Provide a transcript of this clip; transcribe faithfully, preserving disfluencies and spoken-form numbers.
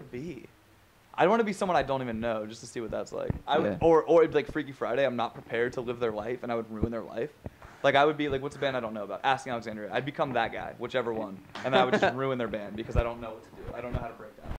it be? I don't want to be someone I don't even know just to see what that's like. I would, Yeah. or or it'd be like Freaky Friday. I'm not prepared to live their life, and I would ruin their life. Like I would be like, what's a band I don't know about? Asking Alexandria. I'd become that guy, whichever one, and I would just ruin their band because I don't know what to do. I don't know how to break down.